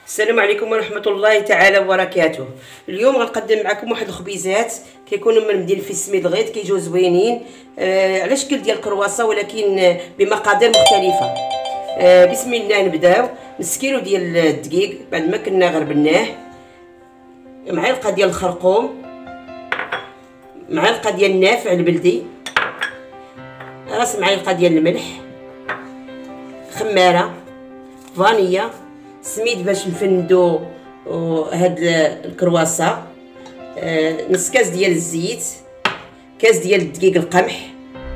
السلام عليكم ورحمة الله تعالى وبركاته. اليوم غنقدم معكم واحد الخبيزات كيكونوا من في السميد غيط، كيجيو زوينين على شكل ديال الكرواسه ولكن بمقادير مختلفة. بسم الله نبداو. نص كيلو ديال الدقيق بعد ما كنا غربناه، معلقة ديال الخرقوم، معلقة ديال النافع البلدي، راس معلقة ديال الملح، خمارة، فانيا، سميد باش نفندو هاد الكرواسه، نص كاس ديال الزيت، كاس ديال الدقيق القمح،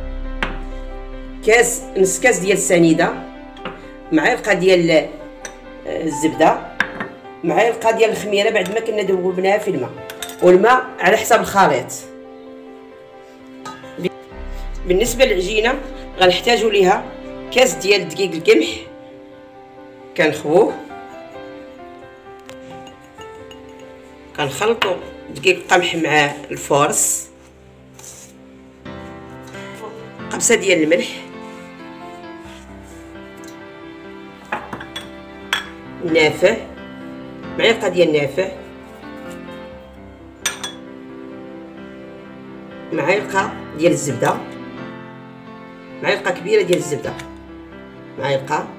نص كاس ديال السنيده، معلقه ديال الزبده، معلقه ديال الخميره بعد ما كنا ذوبناها في الماء، والماء على حسب الخليط. بالنسبه للعجينه غنحتاجوا ليها كاس ديال دقيق القمح كنخووه، كنخلطوا دقيق القمح مع الفورس، قبصه ديال الملح، النافع، معلقه ديال النافع، معلقه ديال الزبده، معلقه كبيره ديال الزبده، معلقه،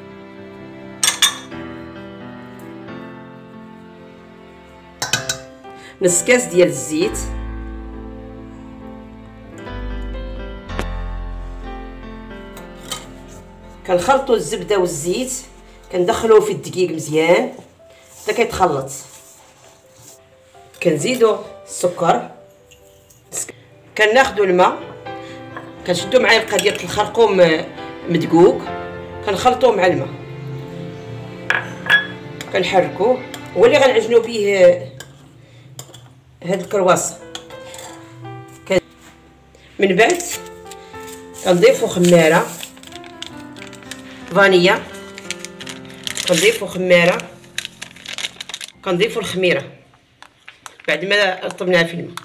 نص كاس ديال الزيت، كنخلطوا الزبده والزيت، كندخلوه في الدقيق مزيان حتى كيتخلط، كنزيدوا السكر، كناخذوا الماء، كنشدوا معلقه ديال الخرقوم مدقوق، كنخلطوه مع الماء، كنحركوه، هو اللي غنعجنوا به هاد الكرواسه. من بعد كنضيفوا خماره، فانيا، كنضيفوا خماره، كنضيفوا الخميره بعد ما رطبناها في الماء.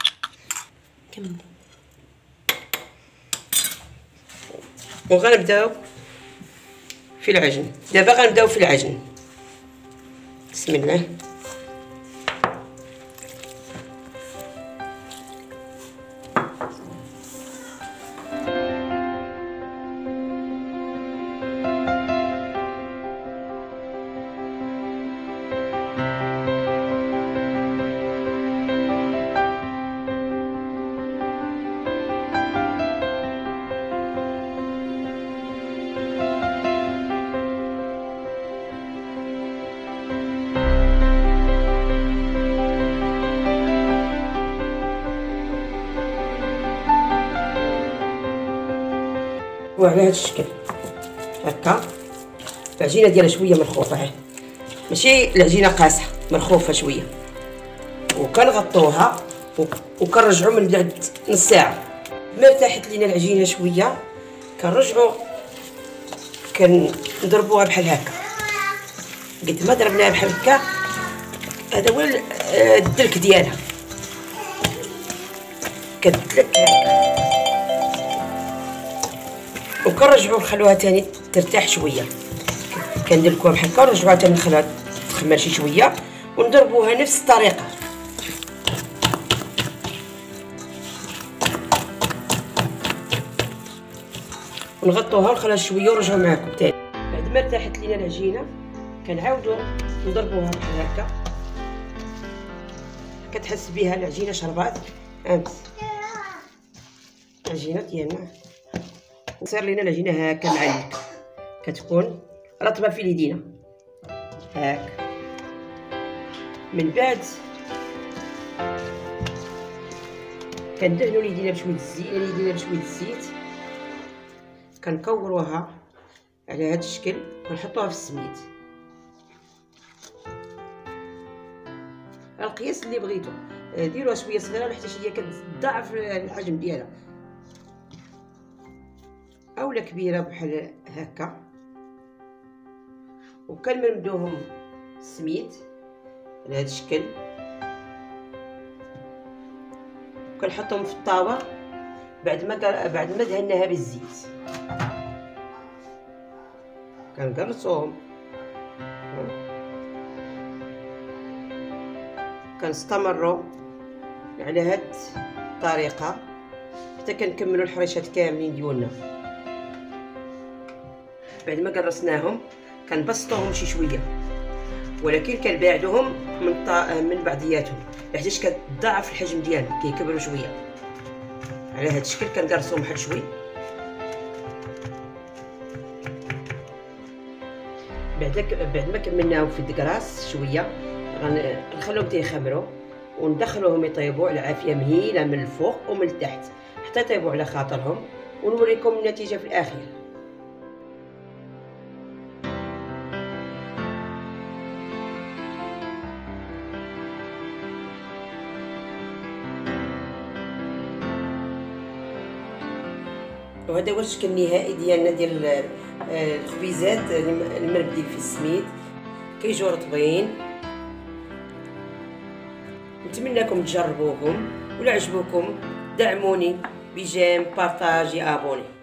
وغنبداو في العجن. دابا غنبداو في العجن. بسم الله. وعلى هذا الشكل هكا. العجينه ديالها شويه مرخوفه، ماشي العجينه قاصحه، مرخوفه شويه، وكنغطوها وكنرجعوا من بعد نص ساعه. ما ارتاحت لينا العجينه شويه كنرجعوا كنضربوها بحال هكا. قد ما ضربناها بحال هكا هذا هو الدلك ديالها، كتدلك هكا، وكنرجعوا نخلوها تاني ترتاح شويه، كندلكوها بحال هكا ونرجعوها تاني نخلوها تخمر شي شويه ونضربوها نفس الطريقه. ونغطوها ونخلوها شويه ونرجعوا معاكم تاني. بعد ما ارتاحت لينا العجينه كنعاودوا نضربوها بحال هكا، كتحس بها العجينه شربات. هانت العجينه ديالنا وصار لينا العجينه هكا معلك، كتكون رطبه في اليدينا هاك. من بعد كندهنوا اليدينا بشويه الزيت، كنكوروها على هذا الشكل ونحطوها في السميد القياس اللي بغيتو. ديروها شويه صغيره حتى هي كتضاعف الحجم ديالها، اولا كبيره بحال هكا. وكنمدوهم السميد على هذا الشكل، وكنحطهم في الطاوه بعد ما دهناها بالزيت، كنقرصوهم كنستمروا على هاد الطريقه حتى كنكملوا الحريشات كاملين ديالنا. بعد ما قرصناهم كنبسطوهم شي شويه، ولكن كنبعدوهم من بعضياتهم لحيت كتضاعف الحجم ديالهم، كيكبروا شويه. على هاد الشكل كنقرصوهم واحد شوي. بعد ما كملناهم في الدكراس شويه غنخليهم تيخمروا وندخلوهم يطيبوا على عافيه مهيله من الفوق ومن التحت حتى يطيبوا على خاطرهم، ونوريكم النتيجه في الاخير. وهذا هو الشكل النهائي ديالنا ديال الخبيزات المربدين في السميد. كيجيو رطبين. نتمنىكم تجربوهم، ولا عجبوكم دعموني بجيم بارطاج ابوني.